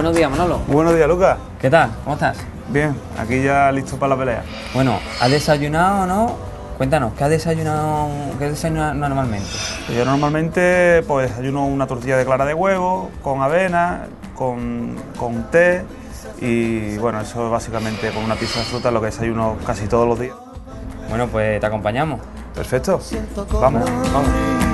Buenos días, Manolo. Buenos días, Lucas. ¿Qué tal? ¿Cómo estás? Bien, aquí ya listo para la pelea. Bueno, ¿has desayunado o no? Cuéntanos, ¿qué has desayunado normalmente? Yo normalmente pues desayuno una tortilla de clara de huevo, con avena, con té y bueno, eso es básicamente con una pieza de fruta lo que desayuno casi todos los días. Bueno, pues te acompañamos. Perfecto, vamos, vamos.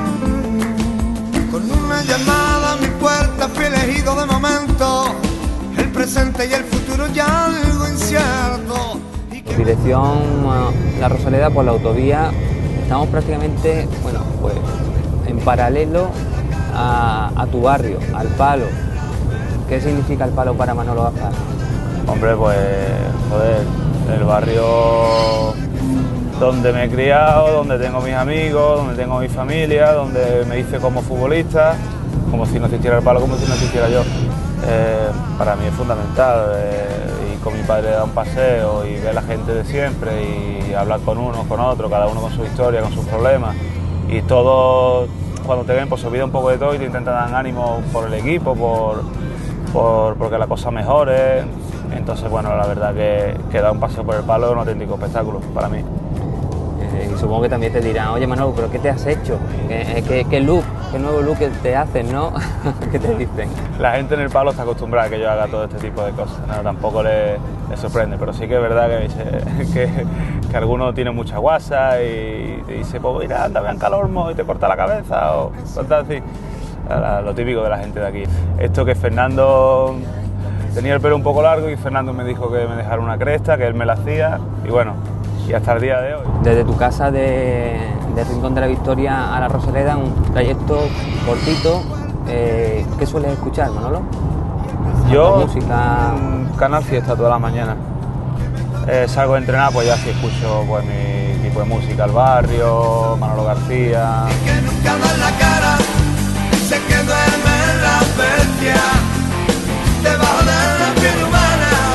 Con una llamada a mi puerta fui elegido de momento, el presente y el futuro ya algo incierto. Dirección La Rosaleda por la autovía, estamos prácticamente, bueno, pues en paralelo a tu barrio, al Palo. ¿Qué significa el Palo para Manolo Gaspar? Hombre, pues joder, el barrio donde me he criado, donde tengo mis amigos, donde tengo mi familia, donde me hice como futbolista, como si no existiera el Palo, como si no existiera yo. Para mí es fundamental, y con mi padre da un paseo y ver a la gente de siempre y hablar con uno, con otro, cada uno con su historia, con sus problemas, y todos cuando te ven pues se olvida un poco de todo y te intentan dar ánimo por el equipo, porque la cosa mejore. Entonces bueno, la verdad que dar un paseo por el Palo es un auténtico espectáculo para mí. Y supongo que también te dirán, oye Manolo, ¿pero qué te has hecho? ¿Qué look? ¿Qué nuevo look te haces, no? ¿Qué te dicen? La gente en el Palo está acostumbrada a que yo haga todo este tipo de cosas, ¿no? Tampoco le sorprende, pero sí que es verdad que alguno tiene mucha guasa y te dice, pues mira, anda, vean Calormo y te corta la cabeza o cosas así. Lo típico de la gente de aquí. Esto que Fernando tenía el pelo un poco largo y Fernando me dijo que me dejara una cresta, que él me la hacía y bueno, y hasta el día de hoy. Desde tu casa de Rincón de la Victoria a La Rosaleda, un trayecto cortito. ¿Qué sueles escuchar, Manolo? Yo, música. Canal Fiesta toda la mañana. Salgo a entrenar, pues ya sí escucho pues, mi tipo de música, El Barrio, Manolo García. Que nunca da la cara, sé que duerme en la bestia, debajo de la piel humana.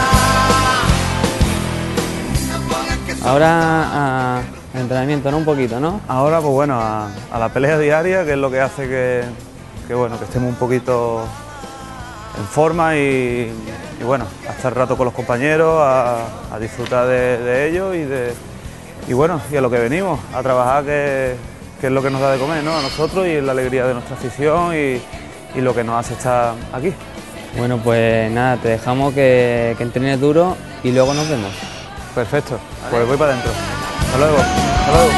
Ahora entrenamiento, ¿no? Un poquito, ¿no? Ahora, pues bueno, a la pelea diaria, que es lo que hace que bueno, que estemos un poquito en forma y bueno, a estar rato con los compañeros, a disfrutar de ellos y bueno, y a lo que venimos, a trabajar, que es lo que nos da de comer, ¿no? A nosotros y la alegría de nuestra afición y lo que nos hace estar aquí. Bueno, pues nada, te dejamos que entrenes duro y luego nos vemos. Perfecto, pues voy para adentro. Hasta luego, hasta luego.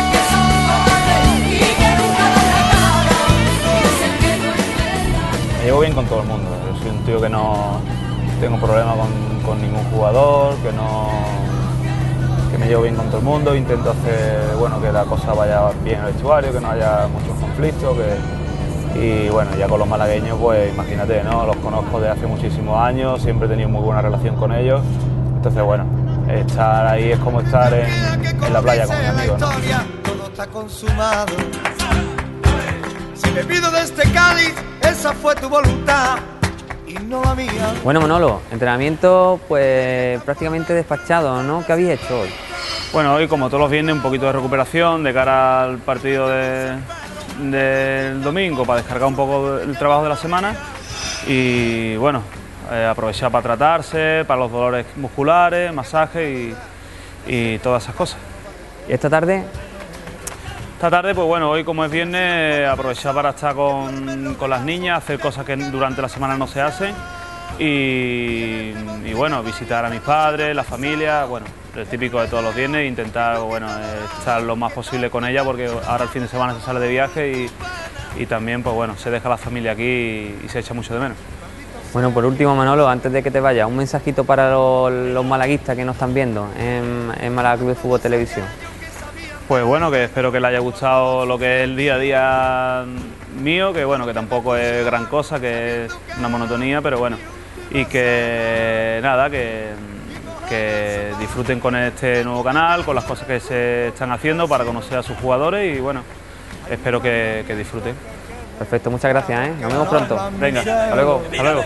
Me llevo bien con todo el mundo. Yo soy un tío que no tengo problema con ningún jugador, que me llevo bien con todo el mundo. Intento hacer bueno, que la cosa vaya bien en el vestuario, que no haya muchos conflictos. Y bueno, ya con los malagueños, pues imagínate, ¿no? Los conozco desde hace muchísimos años, siempre he tenido muy buena relación con ellos. Entonces, bueno, estar ahí es como estar en la playa con mis amigos, ¿no? Todo está consumado. Si me pido de este Cádiz, esa fue tu voluntad y no la mía. Bueno, Manolo, entrenamiento pues prácticamente despachado, ¿no? ¿Qué habéis hecho hoy? Bueno, hoy como todos los viernes un poquito de recuperación de cara al partido del domingo para descargar un poco el trabajo de la semana y bueno, aprovechar para tratarse, para los dolores musculares, masajes y todas esas cosas. ¿Y esta tarde? Esta tarde, pues bueno, hoy como es viernes, aprovechar para estar con las niñas, hacer cosas que durante la semana no se hacen y bueno, visitar a mis padres, la familia, bueno, el típico de todos los viernes, intentar bueno, estar lo más posible con ella porque ahora el fin de semana se sale de viaje y también pues bueno, se deja la familia aquí y se echa mucho de menos. Bueno, por último, Manolo, antes de que te vayas, un mensajito para los malaguistas que nos están viendo en Málaga Club de Fútbol Televisión. Pues bueno, que espero que les haya gustado lo que es el día a día mío, que bueno, que tampoco es gran cosa, que es una monotonía, pero bueno, y que nada, que disfruten con este nuevo canal, con las cosas que se están haciendo para conocer a sus jugadores y bueno, espero que disfruten. Perfecto, muchas gracias, ¿eh? Nos vemos pronto. Venga, hasta luego, hasta luego.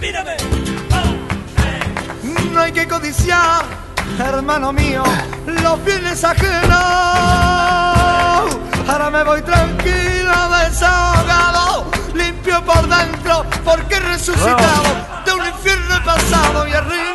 No hay que codiciar, hermano mío, los bienes ajenos. Ahora me voy tranquilo, desahogado, limpio por dentro, porque he resucitado de un infierno. pasado y arriba.